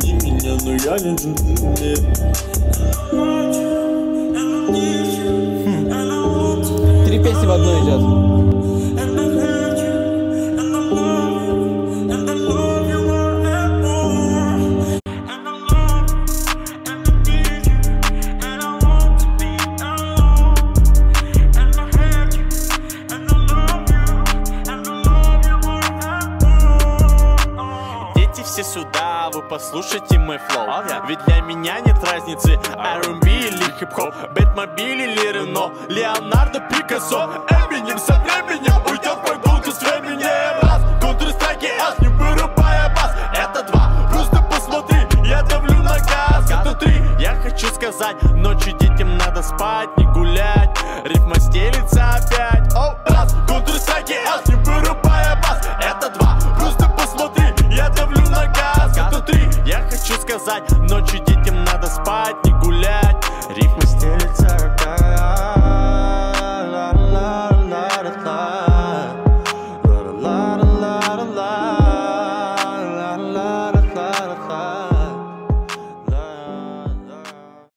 Извини меня, но я не джентльмен. Три песни в одной идет. Все сюда, вы послушайте мой флоу. Ведь для меня нет разницы R&B или хип-хоп, Бэтмобиль или Рено, Леонардо, Пикассо. Эминем со временем уйдет в прогулку с временем. Раз, Counter-Strike, ас, не вырубая бас. Это два, просто посмотри, я давлю на газ. Это три, я хочу сказать, ночью детям надо спать, не гулять. Рифма стелится опять. Раз, Counter-Strike, ас, не вырубая бас. Это два, просто посмотри, я давлю на газ. Это три, я хочу сказать, ночью детям надо спать, не гулять. Рифма